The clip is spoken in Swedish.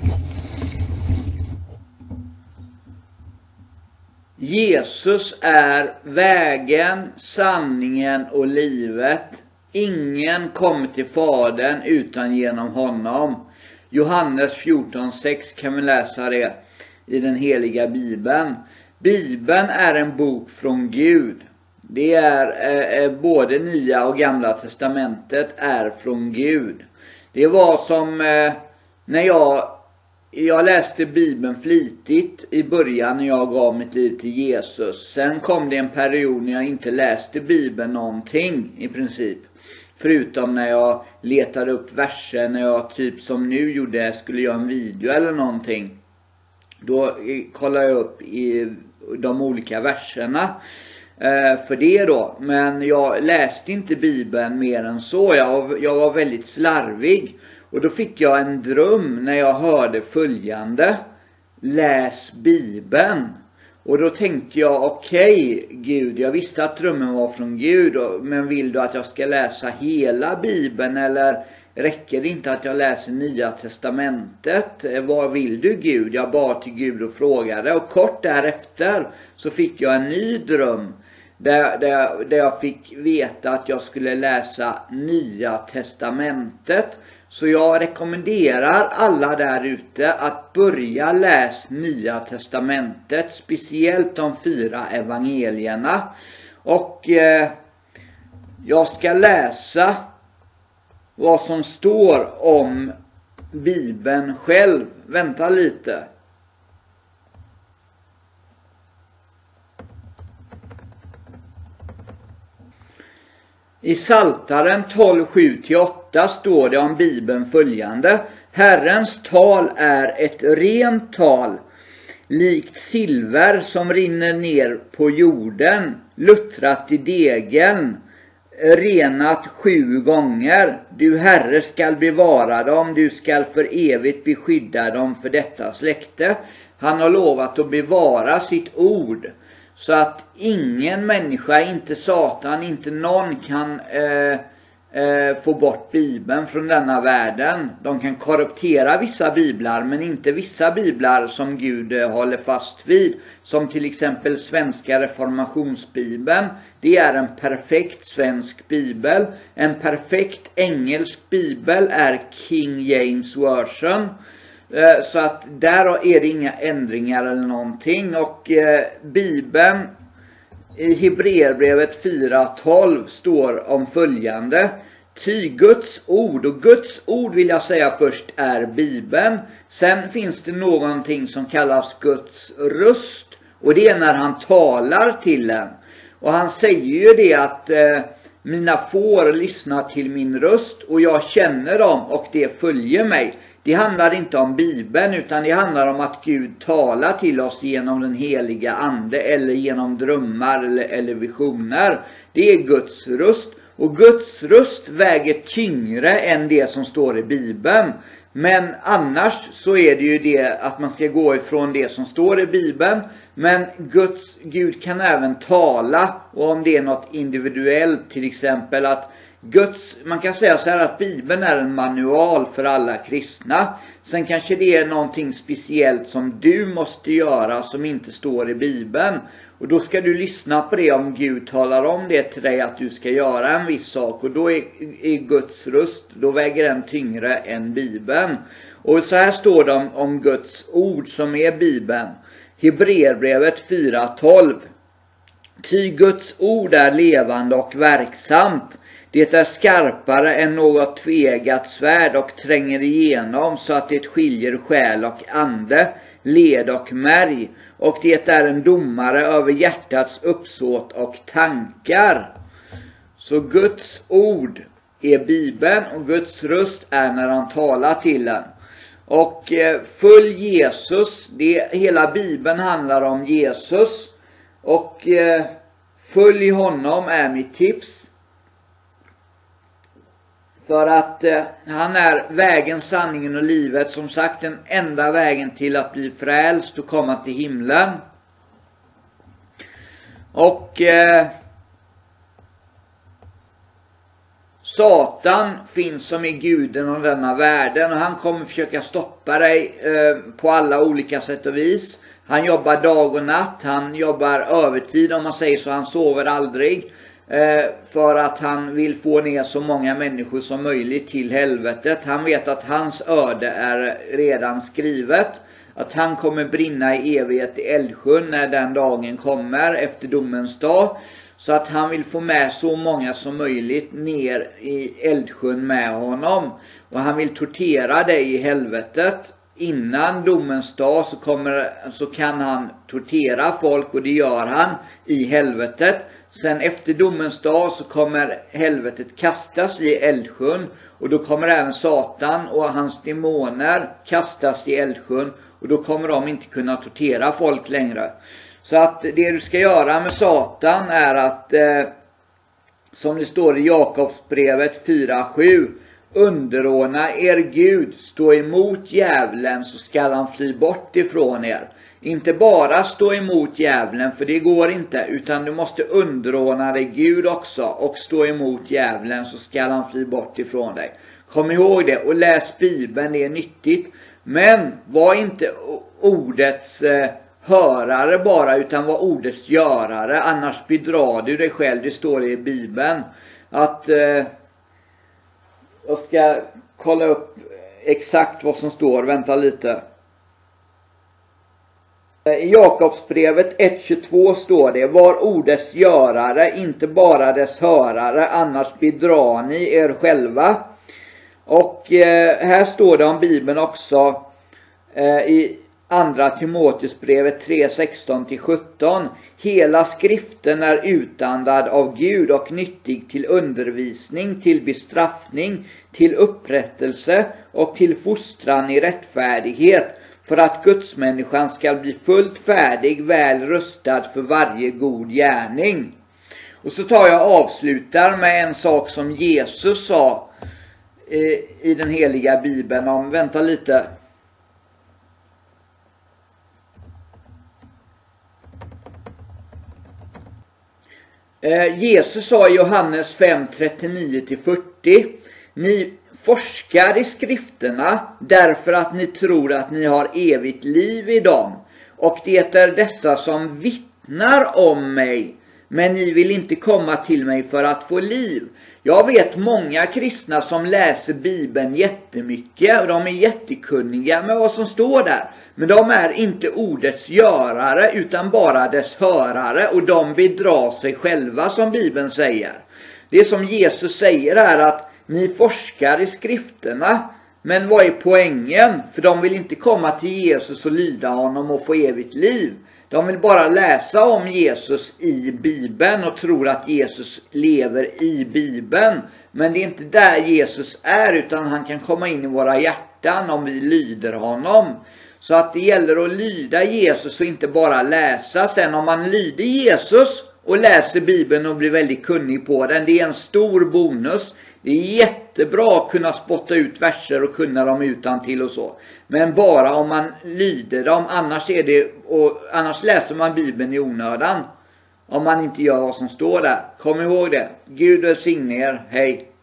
Jesus är vägen, sanningen och livet. Ingen kommer till Fadern utan genom honom. Johannes 14:6 kan vi läsa det i den heliga Bibeln. Bibeln är en bok från Gud. Det är både Nya och Gamla testamentet är från Gud. Det var som när jag läste Bibeln flitigt i början när jag gav mitt liv till Jesus. Sen kom det en period när jag inte läste Bibeln någonting i princip. Förutom när jag letade upp verser, när jag typ som nu gjorde skulle göra en video eller någonting. Då kollade jag upp i de olika verserna för det då. Men jag läste inte Bibeln mer än så. Jag var väldigt slarvig. Och då fick jag en dröm när jag hörde följande: läs Bibeln. Och då tänkte jag, okej, Gud, jag visste att drömmen var från Gud, men vill du att jag ska läsa hela Bibeln, eller räcker det inte att jag läser Nya testamentet? Vad vill du, Gud? Jag bad till Gud och frågade, och kort därefter så fick jag en ny dröm där jag fick veta att jag skulle läsa Nya testamentet. Så jag rekommenderar alla där ute att börja läsa Nya testamentet, speciellt de 4 evangelierna. Och jag ska läsa vad som står om Bibeln själv. Vänta lite. I Psaltaren 12:7-8 står det om Bibeln följande: Herrens tal är ett rent tal, likt silver som rinner ner på jorden, luttrat i degen, renat 7 gånger. Du, Herre, skall bevara dem, du skall för evigt beskydda dem för detta släkte. Han har lovat att bevara sitt ord, så att ingen människa, inte Satan, inte någon kan få bort Bibeln från denna världen. De kan korruptera vissa biblar, men inte vissa biblar som Gud håller fast vid. Som till exempel svenska reformationsbibeln. Det är en perfekt svensk bibel. En perfekt engelsk bibel är King James Version. Så att där är det inga ändringar eller någonting. Och Bibeln i Hebreerbrevet 4:12 står om följande: ty Guds ord, och Guds ord vill jag säga först är Bibeln. Sen finns det någonting som kallas Guds röst, och det är när han talar till en. Och han säger ju det att mina får lyssna till min röst, och jag känner dem och det följer mig. Det handlar inte om Bibeln, utan det handlar om att Gud talar till oss genom den heliga ande eller genom drömmar eller visioner. Det är Guds röst, och Guds röst väger tyngre än det som står i Bibeln. Men annars så är det ju det att man ska gå ifrån det som står i Bibeln. Men Gud kan även tala, och om det är något individuellt, till exempel att man kan säga så här att Bibeln är en manual för alla kristna. Sen kanske det är någonting speciellt som du måste göra som inte står i Bibeln. Och då ska du lyssna på det om Gud talar om det till dig att du ska göra en viss sak. Och då är Guds röst, då väger den tyngre än Bibeln. Och så här står det om Guds ord som är Bibeln. Hebreerbrevet 4:12. Ty Guds ord är levande och verksamt. Det är skarpare än något tvegat svärd och tränger igenom så att det skiljer själ och ande, led och märg. Och det är en domare över hjärtats uppsåt och tankar. Så Guds ord är Bibeln, och Guds röst är när han talar till en. Och följ Jesus, hela Bibeln handlar om Jesus. Och följ honom är mitt tips. För att han är vägen, sanningen och livet. Som sagt, den enda vägen till att bli frälst och komma till himlen. Och Satan finns som är guden av denna världen, och han kommer försöka stoppa dig på alla olika sätt och vis. Han jobbar dag och natt, han jobbar övertid om man säger så, han sover aldrig. För att han vill få ner så många människor som möjligt till helvetet. Han vet att hans öde är redan skrivet. Att han kommer brinna i evighet i eldsjön när den dagen kommer efter domens dag. Så att han vill få med så många som möjligt ner i eldsjön med honom. Och han vill tortera dig i helvetet. Innan domens dag så kan han tortera folk, och det gör han i helvetet. Sen efter domens dag så kommer helvetet kastas i eldsjön, och då kommer även Satan och hans demoner kastas i eldsjön, och då kommer de inte kunna tortera folk längre. Så att det du ska göra med Satan är att, som det står i Jakobsbrevet 4:7, underordna er Gud, stå emot djävulen så skall han fly bort ifrån er. Inte bara stå emot djävulen, för det går inte, utan du måste underordna dig Gud också och stå emot djävulen så skall han fly bort ifrån dig. Kom ihåg det och läs Bibeln, det är nyttigt. Men var inte ordets hörare bara, utan var ordets görare, annars bedrar du dig själv. Det står i Bibeln att jag ska kolla upp exakt vad som står, vänta lite. I Jakobsbrevet 1:22 står det: var ordets görare, inte bara dess hörare, annars bedrar ni er själva. Och här står det om Bibeln också i andra Timoteusbrevet 3:16-17. Hela skriften är utandad av Gud och nyttig till undervisning, till bestraffning, till upprättelse och till fostran i rättfärdighet, för att Gudsmänniskan ska bli fullt färdig, väl rustad för varje god gärning. Och så avslutar med en sak som Jesus sa i den heliga Bibeln om, vänta lite. Jesus sa i Johannes 5:39-40: ni forskar i skrifterna därför att ni tror att ni har evigt liv i dem, och det är dessa som vittnar om mig, men ni vill inte komma till mig för att få liv. Jag vet många kristna som läser Bibeln jättemycket, och de är jättekunniga med vad som står där. Men de är inte ordets görare utan bara dess hörare, och de bedrar sig själva, som Bibeln säger. Det som Jesus säger är att ni forskar i skrifterna, men vad är poängen? För de vill inte komma till Jesus och lyda honom och få evigt liv. De vill bara läsa om Jesus i Bibeln och tror att Jesus lever i Bibeln. Men det är inte där Jesus är, utan han kan komma in i våra hjärtan om vi lyder honom. Så att det gäller att lyda Jesus och inte bara läsa. Sen om man lyder Jesus och läser Bibeln och blir väldigt kunnig på den, det är en stor bonus. Det är jättebra att kunna spotta ut verser och kunna dem utan till och så. Men bara om man lyder dem, annars läser man Bibeln i onödan. Om man inte gör vad som står där. Kom ihåg det. Gud välsigne er. Hej.